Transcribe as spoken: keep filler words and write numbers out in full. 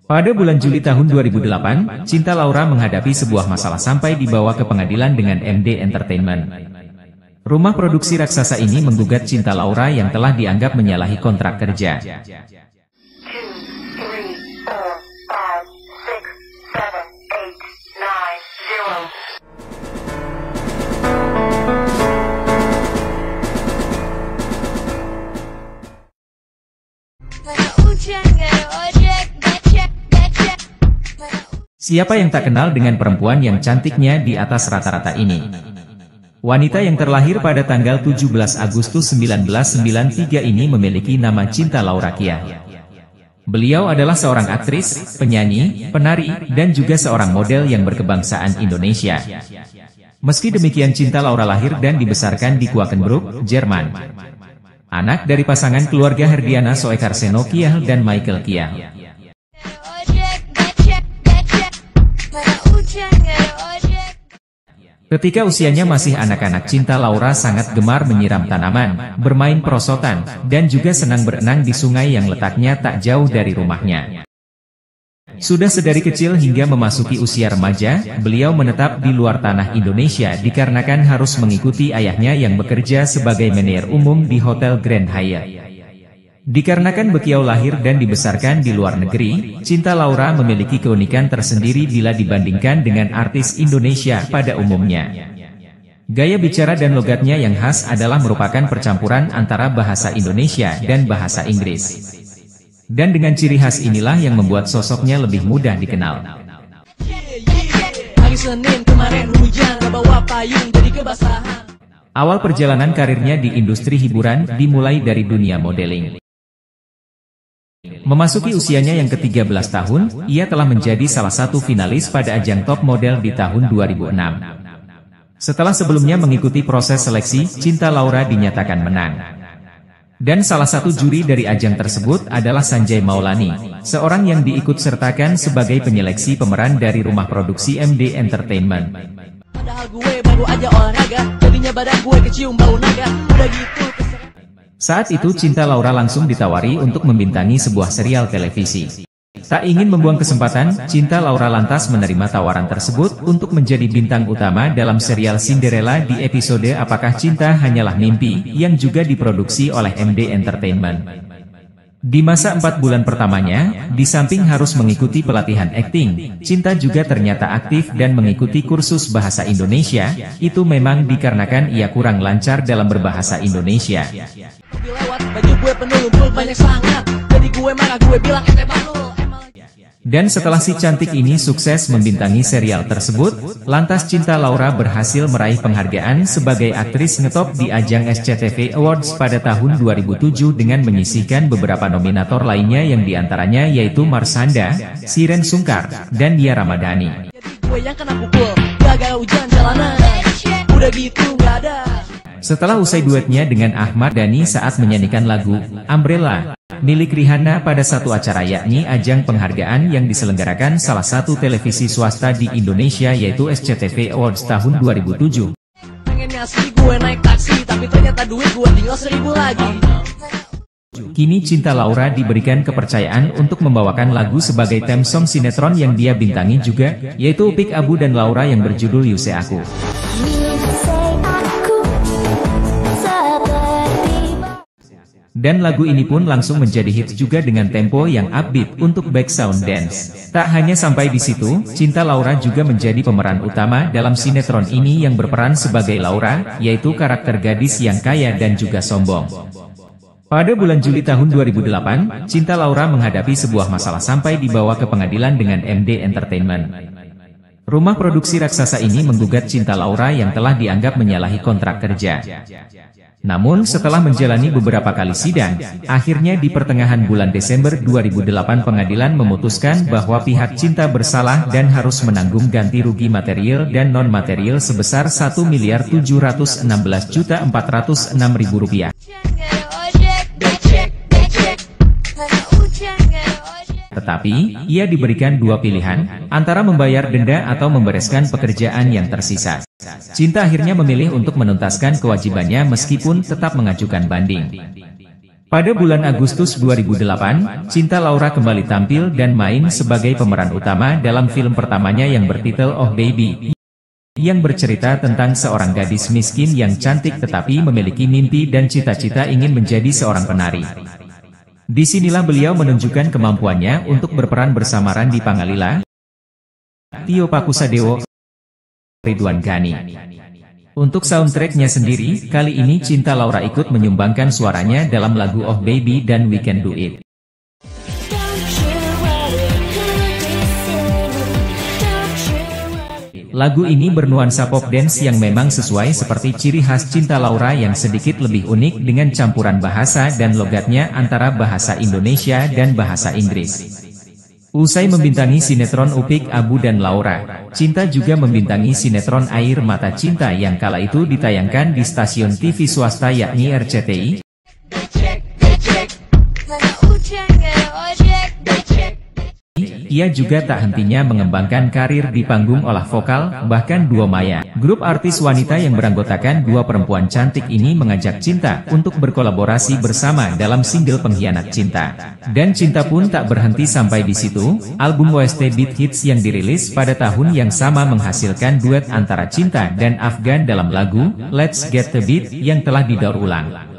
Pada bulan Juli tahun dua ribu delapan, Cinta Laura menghadapi sebuah masalah sampai dibawa ke pengadilan dengan M D Entertainment. Rumah produksi raksasa ini menggugat Cinta Laura yang telah dianggap menyalahi kontrak kerja. Siapa yang tak kenal dengan perempuan yang cantiknya di atas rata-rata ini? Wanita yang terlahir pada tanggal tujuh belas Agustus seribu sembilan ratus sembilan puluh tiga ini memiliki nama Cinta Laura Kia. Beliau adalah seorang aktris, penyanyi, penari, dan juga seorang model yang berkebangsaan Indonesia. Meski demikian, Cinta Laura lahir dan dibesarkan di Quakenbrück, Jerman. Anak dari pasangan keluarga Herdiana Soekarseno Kia dan Michael Kia. Ketika usianya masih anak-anak, Cinta Laura sangat gemar menyiram tanaman, bermain perosotan, dan juga senang berenang di sungai yang letaknya tak jauh dari rumahnya. Sudah sedari kecil hingga memasuki usia remaja, beliau menetap di luar tanah Indonesia dikarenakan harus mengikuti ayahnya yang bekerja sebagai manajer umum di Hotel Grand Hyatt. Dikarenakan beliau lahir dan dibesarkan di luar negeri, Cinta Laura memiliki keunikan tersendiri bila dibandingkan dengan artis Indonesia pada umumnya. Gaya bicara dan logatnya yang khas adalah merupakan percampuran antara bahasa Indonesia dan bahasa Inggris. Dan dengan ciri khas inilah yang membuat sosoknya lebih mudah dikenal. Awal perjalanan karirnya di industri hiburan dimulai dari dunia modeling. Memasuki usianya yang ke tiga belas tahun, ia telah menjadi salah satu finalis pada ajang top model di tahun dua ribu enam. Setelah sebelumnya mengikuti proses seleksi, Cinta Laura dinyatakan menang. Dan salah satu juri dari ajang tersebut adalah Sanjay Maulani, seorang yang diikut sertakan sebagai penyeleksi pemeran dari rumah produksi M D Entertainment. Padahal gue baru aja olahraga, jadinya badan gue kecium bau naga, udah gitu. Saat itu Cinta Laura langsung ditawari untuk membintangi sebuah serial televisi. Tak ingin membuang kesempatan, Cinta Laura lantas menerima tawaran tersebut untuk menjadi bintang utama dalam serial Cinderella di episode Apakah Cinta Hanyalah Mimpi, yang juga diproduksi oleh M D Entertainment. Di masa empat bulan pertamanya, di samping harus mengikuti pelatihan akting, Cinta juga ternyata aktif dan mengikuti kursus bahasa Indonesia. Itu memang dikarenakan ia kurang lancar dalam berbahasa Indonesia. Dan setelah si cantik ini sukses membintangi serial tersebut, lantas Cinta Laura berhasil meraih penghargaan sebagai aktris ngetop di ajang S C T V Awards pada tahun dua ribu tujuh dengan menyisihkan beberapa nominator lainnya yang diantaranya yaitu Marsanda, Siren Sungkar, dan Nia Ramadhani. Setelah usai duetnya dengan Ahmad Dhani saat menyanyikan lagu Umbrella milik Rihanna pada satu acara yakni ajang penghargaan yang diselenggarakan salah satu televisi swasta di Indonesia yaitu S C T V Awards tahun dua ribu tujuh. Kini Cinta Laura diberikan kepercayaan untuk membawakan lagu sebagai theme song sinetron yang dia bintangi juga, yaitu Upik Abu dan Laura yang berjudul You Say Aku. Dan lagu ini pun langsung menjadi hits juga dengan tempo yang upbeat untuk background dance. Tak hanya sampai di situ, Cinta Laura juga menjadi pemeran utama dalam sinetron ini yang berperan sebagai Laura, yaitu karakter gadis yang kaya dan juga sombong. Pada bulan Juli tahun dua ribu delapan, Cinta Laura menghadapi sebuah masalah sampai dibawa ke pengadilan dengan M D Entertainment. Rumah produksi raksasa ini menggugat Cinta Laura yang telah dianggap menyalahi kontrak kerja. Namun setelah menjalani beberapa kali sidang, akhirnya di pertengahan bulan Desember dua ribu delapan pengadilan memutuskan bahwa pihak Cinta bersalah dan harus menanggung ganti rugi material dan non-material sebesar satu miliar tujuh ratus enam belas juta empat ratus enam ribu rupiah. Tetapi, ia diberikan dua pilihan, antara membayar denda atau membereskan pekerjaan yang tersisa. Cinta akhirnya memilih untuk menuntaskan kewajibannya meskipun tetap mengajukan banding. Pada bulan Agustus dua ribu delapan, Cinta Laura kembali tampil dan main sebagai pemeran utama dalam film pertamanya yang bertitel Oh Baby, yang bercerita tentang seorang gadis miskin yang cantik tetapi memiliki mimpi dan cita-cita ingin menjadi seorang penari. Disinilah beliau menunjukkan kemampuannya untuk berperan bersama Randy Pangalila, Tio Pakusadewo, Ridwan Ghani. Untuk soundtracknya sendiri, kali ini Cinta Laura ikut menyumbangkan suaranya dalam lagu Oh Baby dan We Can Do It. Lagu ini bernuansa pop dance yang memang sesuai seperti ciri khas Cinta Laura yang sedikit lebih unik dengan campuran bahasa dan logatnya antara bahasa Indonesia dan bahasa Inggris. Usai membintangi sinetron Upik Abu dan Laura, Cinta juga membintangi sinetron Air Mata Cinta yang kala itu ditayangkan di stasiun T V swasta yakni R C T I. Ia juga tak hentinya mengembangkan karir di panggung olah vokal, bahkan Duo Maya. Grup artis wanita yang beranggotakan dua perempuan cantik ini mengajak Cinta untuk berkolaborasi bersama dalam single Pengkhianat Cinta. Dan Cinta pun tak berhenti sampai di situ, album O S T Beat Hits yang dirilis pada tahun yang sama menghasilkan duet antara Cinta dan Afgan dalam lagu Let's Get the Beat yang telah didaur ulang.